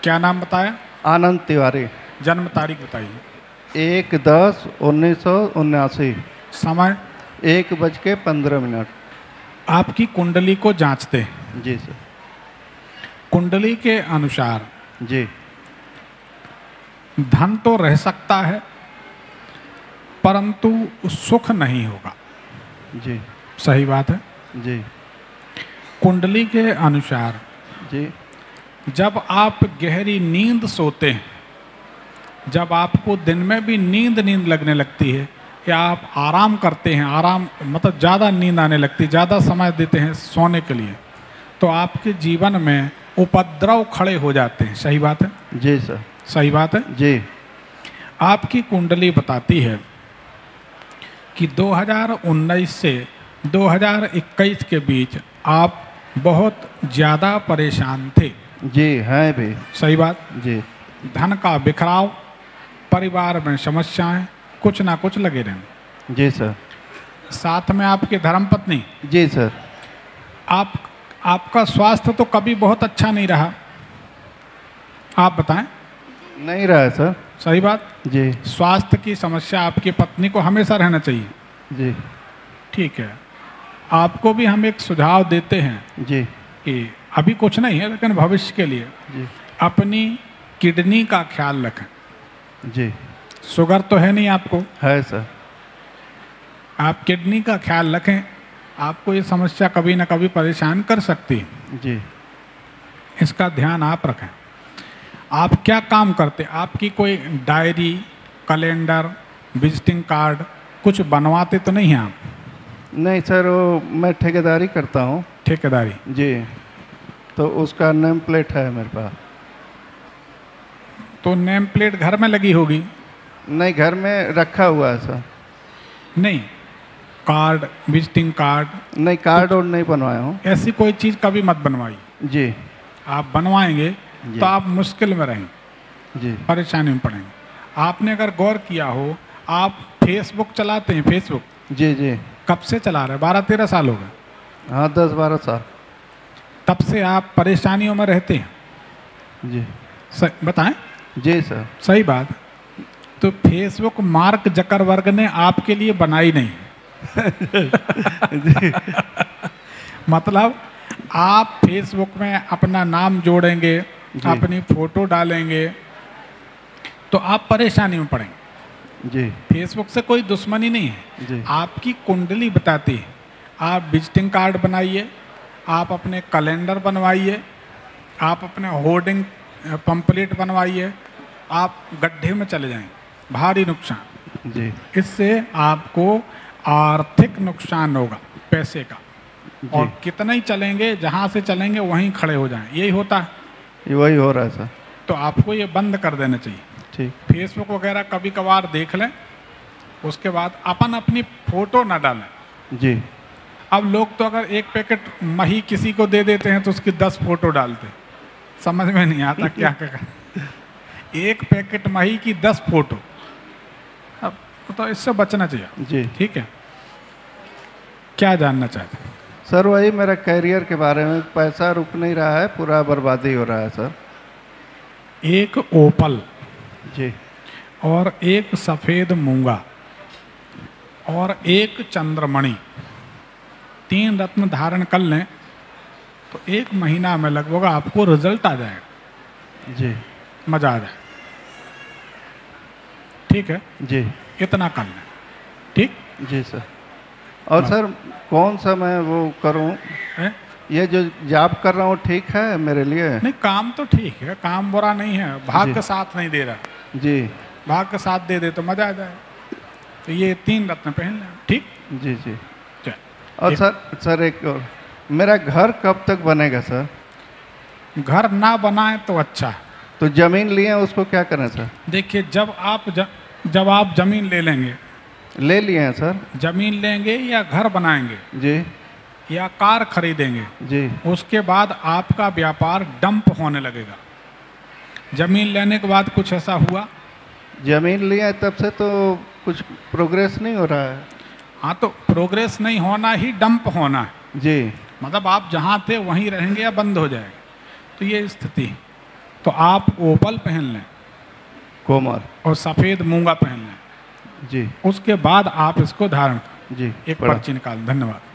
क्या नाम बताया? आनंद तिवारी। जन्म तारीख बताइए। 1/10/1979। समय? 1:15। आपकी कुंडली को जांचते हैं। जी सर। कुंडली के अनुसार जी। धन तो रह सकता है परंतु सुख नहीं होगा। जी। सही बात है। जी। कुंडली के अनुसार जी। जब आप गहरी नींद सोते हैं, जब आपको दिन में भी नींद लगने लगती है या आप आराम करते हैं, आराम मतलब ज़्यादा नींद आने लगती है, ज़्यादा समय देते हैं सोने के लिए, तो आपके जीवन में उपद्रव खड़े हो जाते हैं। सही बात है? जी सर। सही बात है। जी। आपकी कुंडली बताती है कि 2019 से 2021 के बीच आप बहुत ज़्यादा परेशान थे। जी हैं भी। सही बात। जी। धन का बिखराव, परिवार में समस्याएं, कुछ ना कुछ लगे रहें। जी सर। साथ में आपकी धर्मपत्नी। जी सर। आपका स्वास्थ्य तो कभी बहुत अच्छा नहीं रहा, आप बताएं। नहीं रहा है सर। सही बात। जी। स्वास्थ्य की समस्या आपकी पत्नी को हमेशा रहना चाहिए। जी। ठीक है, आपको भी हम एक सुझाव देते हैं जी कि अभी कुछ नहीं है लेकिन भविष्य के लिए जी अपनी किडनी का ख्याल रखें। जी। शुगर तो है नहीं आपको? है सर। आप किडनी का ख्याल रखें, आपको ये समस्या कभी ना कभी परेशान कर सकती है। जी। इसका ध्यान आप रखें। आप क्या काम करते? आपकी कोई डायरी, कैलेंडर, विजिटिंग कार्ड कुछ बनवाते तो नहीं हैं आप? नहीं सर, वो मैं ठेकेदारी करता हूँ। ठेकेदारी? जी। तो उसका नेम प्लेट है मेरे पास। तो नेम प्लेट घर में लगी होगी? नहीं, घर में रखा हुआ है सर। नहीं, कार्ड, विजिटिंग कार्ड? नहीं, कार्ड और नहीं बनवाया हूँ। ऐसी कोई चीज़ कभी मत बनवाइए। जी। आप बनवाएंगे तो आप मुश्किल में रहेंगे, जी। परेशानी में पड़ेंगे। आपने अगर गौर किया हो, आप फेसबुक चलाते हैं? फेसबुक? जी जी। कब से चला रहे हैं? 12-13 साल हो गए? हाँ, 10-12 साल। तब से आप परेशानियों में रहते हैं? जी। बताएं। जी सर। सही बात। तो फेसबुक मार्क जकरबर्ग ने आपके लिए बनाई नहीं। मतलब आप फेसबुक में अपना नाम जोड़ेंगे, अपनी फोटो डालेंगे तो आप परेशानी में पड़ेंगे। जी। फेसबुक से कोई दुश्मनी नहीं है। जी। आपकी कुंडली बताती है। आप विजिटिंग कार्ड बनाइए, आप अपने कैलेंडर बनवाइए, आप अपने होर्डिंग पंपलेट बनवाइए, आप गड्ढे में चले जाएंगे, भारी नुकसान। जी। इससे आपको आर्थिक नुकसान होगा पैसे का, और कितना ही चलेंगे, जहाँ से चलेंगे वहीं खड़े हो जाएं। यही होता है। वही हो रहा है सर। तो आपको ये बंद कर देना चाहिए। ठीक। फेसबुक वगैरह कभी कभार देख लें, उसके बाद अपन अपनी फोटो ना डालें। जी। अब लोग तो अगर एक पैकेट मही किसी को दे देते हैं तो उसकी 10 फोटो डालते, समझ में नहीं आता क्या क्या। एक पैकेट मही की 10 फोटो। अब तो इससे बचना चाहिए। जी। ठीक है, क्या जानना चाहते हैं? सर वही मेरा कैरियर के बारे में, पैसा रुक नहीं रहा है, पूरा बर्बादी हो रहा है सर। एक ओपल जी। और एक सफ़ेद मूंगा और एक चंद्रमणि, 3 रत्न धारण कर लें तो 1 महीना में लगभग आपको रिजल्ट आ जाएगा। जी। मजा आ जाए। ठीक है जी। इतना कर लें। ठीक। जी सर। और सर कौन सा मैं वो करूं? ये जो जॉब कर रहा हूँ ठीक है मेरे लिए? नहीं, काम तो ठीक है, काम बुरा नहीं है, भाग का साथ नहीं दे रहा। जी। भाग का साथ दे दे तो मजा आ जाए। तो ये 3 रत्न पहन लें। ठीक। जी जी। और सर एक और, मेरा घर कब तक बनेगा सर? घर ना बनाए तो अच्छा है। तो जमीन लिए उसको क्या करें सर? देखिए, जब आप जमीन ले लेंगे, ले लिए हैं सर। जमीन लेंगे या घर बनाएंगे जी, या कार खरीदेंगे जी, उसके बाद आपका व्यापार डंप होने लगेगा। जमीन लेने के बाद कुछ ऐसा हुआ? जमीन लिया है तब से तो कुछ प्रोग्रेस नहीं हो रहा है। हाँ, तो प्रोग्रेस नहीं होना ही डंप होना है। जी। मतलब आप जहाँ थे वहीं रहेंगे या बंद हो जाएगा। तो ये स्थिति। तो आप ओपल पहन लें, कोमल, और सफ़ेद मूंगा पहन लें जी, उसके बाद आप इसको धारण करें। जी, एक पर्ची निकाल। धन्यवाद।